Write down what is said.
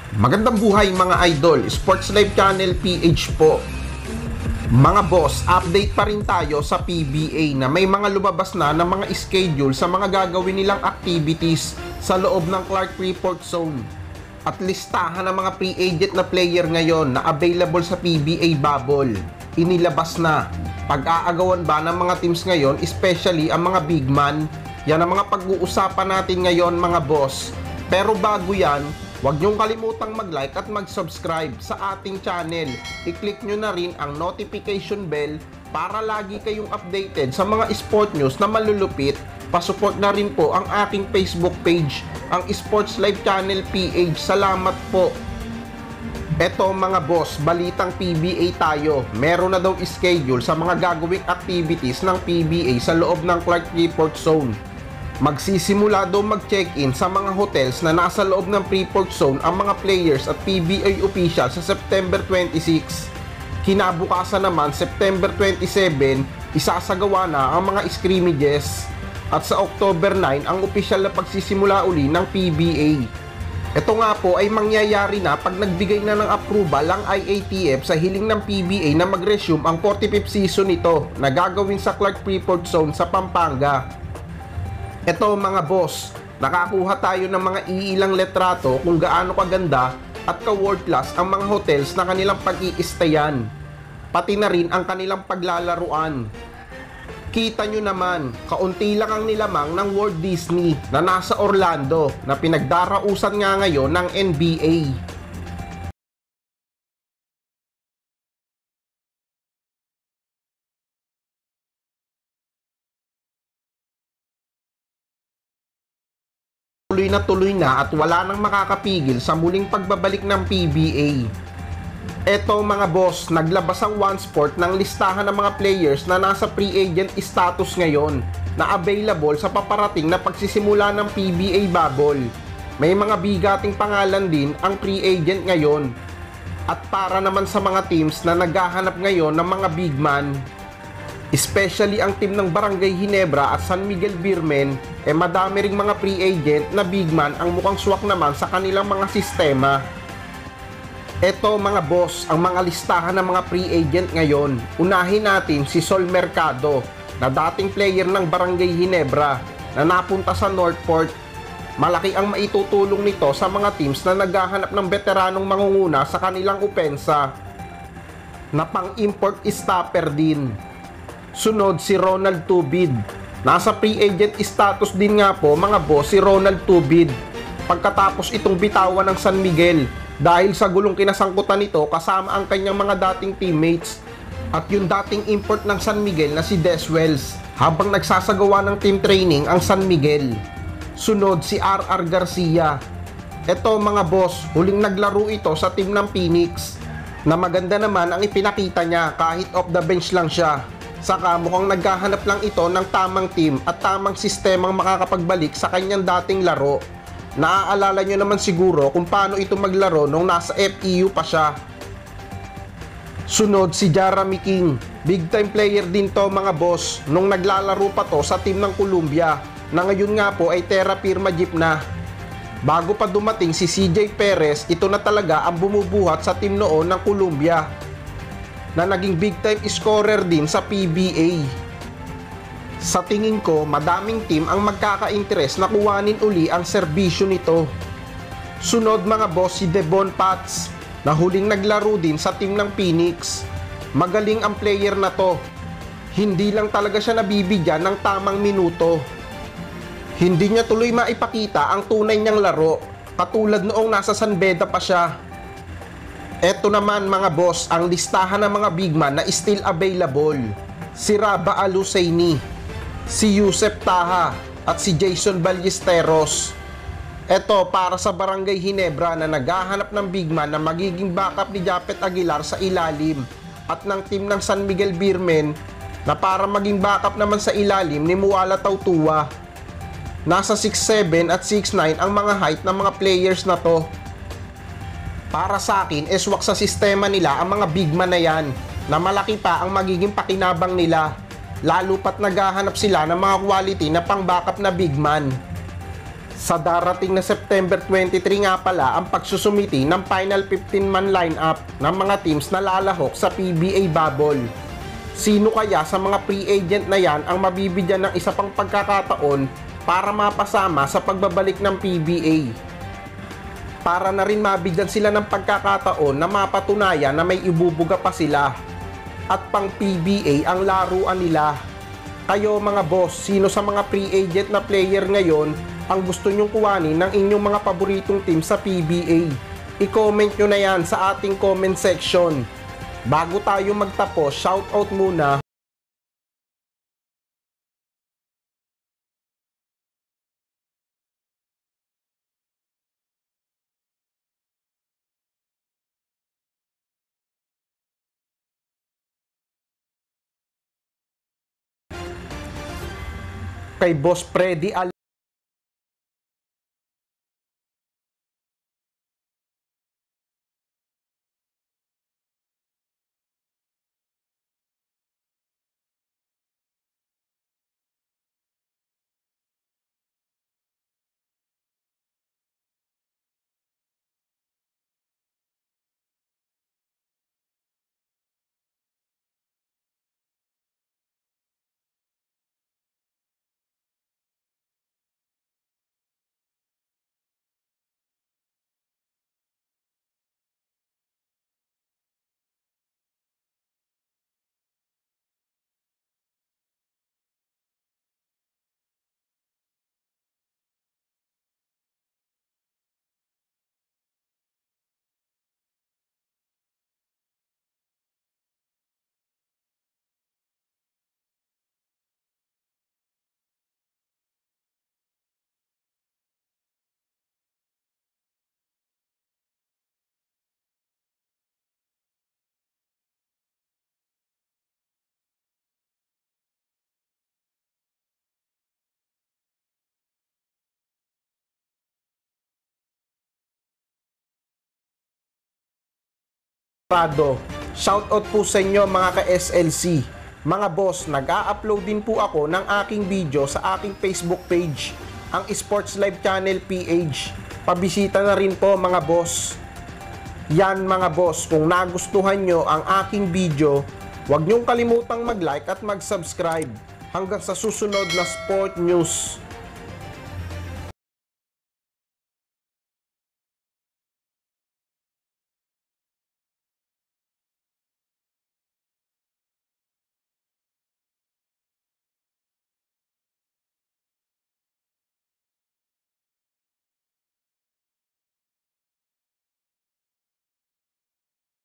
Magandang buhay mga idol, Sports Live Channel PH po. Mga boss, update pa rin tayo sa PBA na may mga lumabas na ng mga schedule sa mga gagawin nilang activities sa loob ng Clark Freeport Zone. At listahan ng mga free agent na player ngayon na available sa PBA bubble. Inilabas na. Pag-aagawan ba ng mga teams ngayon, especially ang mga big man? Yan ang mga pag-uusapan natin ngayon mga boss. Pero bago yan, huwag niyong kalimutang mag-like at mag-subscribe sa ating channel. I-click nyo na rin ang notification bell para lagi kayong updated sa mga sport news na malulupit. Pasupport na rin po ang aking Facebook page, ang Sports Live Channel PH. Salamat po. Eto mga boss, balitang PBA tayo. Meron na daw schedule sa mga gagawing activities ng PBA sa loob ng Clark Freeport Zone. Magsisimula daw mag-check-in sa mga hotels na nasa loob ng Freeport Zone ang mga players at PBA officials sa September 26. Kinabukasan naman, September 27, isasagawa na ang mga scrimmages. At sa October 9, ang opisyal na pagsisimula uli ng PBA. Ito nga po ay mangyayari na pag nagbigay na ng approval ang IATF sa hiling ng PBA na mag-resume ang 45th season nito na gagawin sa Clark Freeport Zone sa Pampanga. Ito mga boss, nakakuha tayo ng mga iilang letrato kung gaano kaganda at ka-world class ang mga hotels na kanilang pag-i-stayan, pati na rin ang kanilang paglalaruan. Kita nyo naman, kaunti lang ang nilamang ng Walt Disney na nasa Orlando na pinagdarausan nga ngayon ng NBA. Tuloy na at wala nang makakapigil sa muling pagbabalik ng PBA. Eto mga boss, naglabas ang OneSport ng listahan ng mga players na nasa free agent status ngayon na available sa paparating na pagsisimula ng PBA bubble. May mga bigating pangalan din ang free agent ngayon. At para naman sa mga teams na naghahanap ngayon ng mga big man, especially ang team ng Barangay Ginebra at San Miguel Beermen, madami ring mga free agent na big man ang mukhang swak naman sa kanilang mga sistema. Eto mga boss, ang mga listahan ng mga free agent ngayon. Unahin natin si Sol Mercado na dating player ng Barangay Ginebra na napunta sa Northport. Malaki ang maitutulong nito sa mga teams na naghahanap ng veteranong mangunguna sa kanilang opensa na pang-import stopper din. Sunod si Ronald Tubid. Nasa free agent status din nga po mga boss si Ronald Tubid pagkatapos itong bitawan ng San Miguel dahil sa gulong kinasangkutan nito kasama ang kanyang mga dating teammates at yung dating import ng San Miguel na si Des Wells habang nagsasagawa ng team training ang San Miguel. Sunod si RR Garcia. Eto mga boss, huling naglaro ito sa team ng Phoenix na maganda naman ang ipinakita niya kahit off the bench lang siya. Saka mukhang naghahanap lang ito ng tamang team at tamang sistemang makakapagbalik sa kanyang dating laro. Naaalala nyo naman siguro kung paano ito maglaro nung nasa FEU pa siya. Sunod si Jeremy King. Big time player din to mga boss nung naglalaro pa to sa team ng Columbia na ngayon nga po ay Terra Firma Jeep na. Bago pa dumating si CJ Perez, ito na talaga ang bumubuhat sa team noon ng Columbia na naging big time scorer din sa PBA. Sa tingin ko, madaming team ang magkaka-interest na kuwanin uli ang serbisyo nito. Sunod mga boss si Devon Pats na huling naglaro din sa team ng Phoenix. Magaling ang player na to. Hindi lang talaga siya nabibigyan ng tamang minuto. Hindi niya tuloy maipakita ang tunay niyang laro, katulad noong nasa San Beda pa siya. Eto naman mga boss, ang listahan ng mga big man na still available. Si Raba Aluseini, si Yusef Taha at si Jason Ballesteros. Eto para sa Barangay Ginebra na naghahanap ng big man na magiging backup ni Japet Aguilar sa ilalim at ng team ng San Miguel Beermen na para maging backup naman sa ilalim ni Muala Tautua. Nasa 6'7 at 6'9 ang mga height ng mga players na to. Para sa akin, swak sa sistema nila ang mga big man na yan na malaki pa ang magiging pakinabang nila. Lalo pat naghahanap sila ng mga quality na pang backup na big man. Sa darating na September 23 nga pala ang pagsusumiti ng final 15-man lineup ng mga teams na lalahok sa PBA bubble. Sino kaya sa mga free agent na yan ang mabibigyan ng isa pang pagkakataon para mapasama sa pagbabalik ng PBA? Para na rin mabigyan sila ng pagkakataon na mapatunayan na may ibubuga pa sila at pang PBA ang laruan nila. Kayo mga boss, sino sa mga free agent na player ngayon ang gusto nyong kuhanin ng inyong mga paboritong team sa PBA? I-comment nyo na yan sa ating comment section. Bago tayo magtapos, shoutout muna kay Boss Freddy Prado. Shoutout po sa inyo mga ka-SLC. Mga boss, nag-a-upload din po ako ng aking video sa aking Facebook page, ang Sports Live Channel PH. Pabisita na rin po mga boss. Yan mga boss, kung nagustuhan nyo ang aking video, huwag nyong kalimutang mag-like at mag-subscribe. Hanggang sa susunod na sport news.